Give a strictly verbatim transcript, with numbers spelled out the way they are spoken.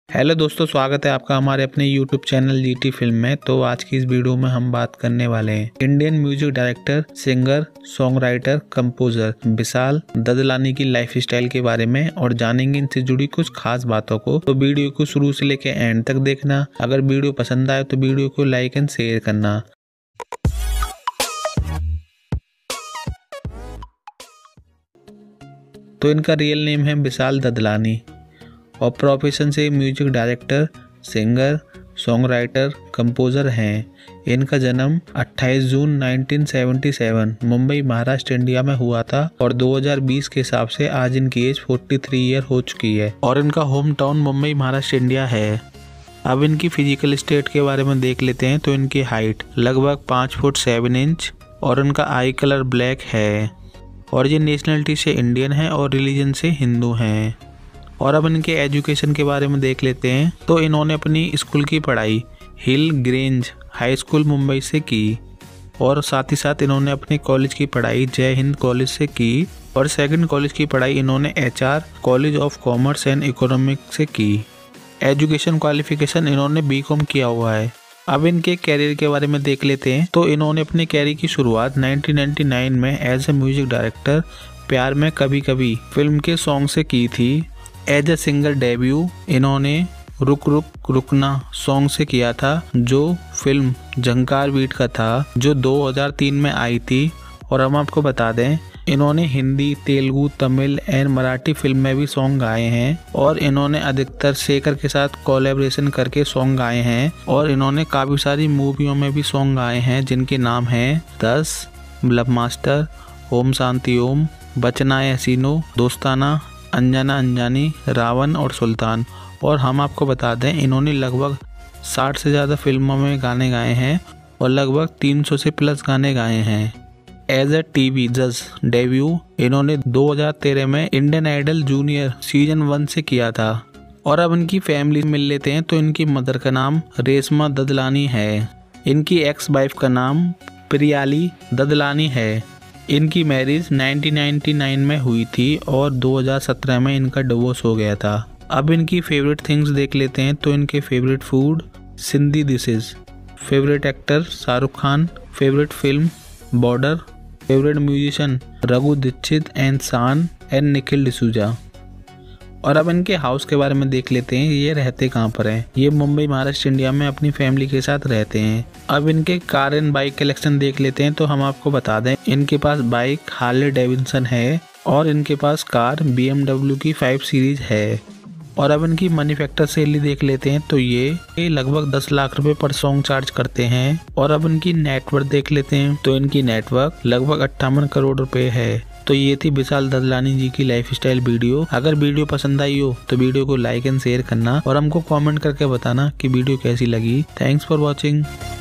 Hello दोस्तों, स्वागत है आपका हमारे अपने यूट्यूब चैनल जीटी फिल्म में। तो आज की इस वीडियो में हम बात करने वाले हैं Indian music director, singer, songwriter, composer Vishal Dadlani की लाइफ स्टाइल के बारे में और जानेंगे इनसे जुड़ी कुछ खास बातों को। तो वीडियो को शुरू से लेकर एंड तक देखना। अगर वीडियो पसंद आए तो वीडियो को लाइक एंड शेयर करना। तो इनका रियल नेम है विशाल ददलानी और प्रोफेशन से music director, singer, songwriter, composer हैं। इनका जन्म अट्ठाईस जून उन्नीस सौ सतहत्तर मुंबई, महाराष्ट्र, इंडिया में हुआ था और दो हज़ार बीस के हिसाब से आज इनकी एज तैंतालीस ईयर हो चुकी है और इनका hometown Mumbai, Maharashtra, India है। अब इनकी फिजिकल स्टेट के बारे में देख लेते हैं। तो इनकी हाइट लगभग पाँच फुट सेवन इंच और इनका आई कलर ब्लैक है और ये नेशनलिटी से इंडियन है और रिलीजन से हिंदू हैं। और अब इनके एजुकेशन के बारे में देख लेते हैं। तो इन्होंने अपनी स्कूल की पढ़ाई Hill Grange high school Mumbai से की और साथ ही साथ इन्होंने अपनी कॉलेज की पढ़ाई जय हिंद कॉलेज से की और सेकंड कॉलेज की पढ़ाई इन्होंने HR college of commerce and economics से की। एजुकेशन क्वालिफिकेशन इन्होंने बीकॉम किया हुआ है। अब इनके कैरियर के बारे में देख लेते हैं। तो इन्होंने अपने कैरियर की शुरुआत नाइनटीन नाइंटी नाइन में एज ए म्यूजिक डायरेक्टर प्यार में कभी कभी फिल्म के सॉन्ग से की थी। एज ए सिंगर डेब्यू इन्होंने रुक रुक रुकना सॉन्ग से किया था, जो फिल्म झंकार बीट का था, जो दो हज़ार तीन में आई थी। और हम आपको बता दें, इन्होंने हिंदी, तेलुगु, तमिल एंड मराठी फिल्म में भी सॉन्ग गाए हैं और इन्होंने अधिकतर शेखर के साथ कोलैबोरेशन करके सॉन्ग गाए हैं और इन्होंने काफ़ी सारी मूवियों में भी सॉन्ग गाए हैं, जिनके नाम हैं दस, लब मास्टर, ओम शांति ओम, बचना ए हसीनो, दोस्ताना, अनजाना अनजानी, रावण और सुल्तान। और हम आपको बता दें, इन्होंने लगभग साठ से ज़्यादा फिल्मों में गाने गाए हैं और लगभग तीन सौ से प्लस गाने गाए हैं। एज ए टीवी जज डेब्यू इन्होंने दो हज़ार तेरह में Indian Idol junior season one से किया था। और अब इनकी फैमिली मिल लेते हैं। तो इनकी मदर का नाम रेशमा ददलानी है। इनकी एक्स वाइफ का नाम प्रियाली ददलानी है। इनकी मैरिज नाइनटीन नाइंटी नाइन में हुई थी और दो हज़ार सत्रह में इनका डिवोर्स हो गया था। अब इनकी फेवरेट थिंग्स देख लेते हैं। तो इनके favourite food Sindhi dishes, favourite actor Shahrukh Khan, favourite film Border, favourite musician Raghu Dixit and Shaan and Nikhil D'Souza. और अब इनके हाउस के बारे में देख लेते हैं। ये रहते कहाँ पर हैं। ये मुंबई, महाराष्ट्र, इंडिया में अपनी फैमिली के साथ रहते हैं। अब इनके कार एंड बाइक कलेक्शन देख लेते हैं। तो हम आपको बता दें, इनके पास बाइक हार्ले डेविडसन है और इनके पास कार बी एम डब्ल्यू की फाइव सीरीज है। और अब इनकी मैन्युफैक्चर सैलरी देख लेते हैं। तो ये, ये लगभग दस लाख रुपए पर सॉन्ग चार्ज करते हैं। और अब इनकी नेटवर्क देख लेते हैं। तो इनकी नेटवर्क लगभग अट्ठावन करोड़ रुपए है। तो ये थी विशाल ददलानी जी की लाइफ स्टाइल वीडियो। अगर वीडियो पसंद आई हो तो वीडियो को लाइक एंड शेयर करना और हमको कमेंट करके बताना कि वीडियो कैसी लगी। Thanks for watching.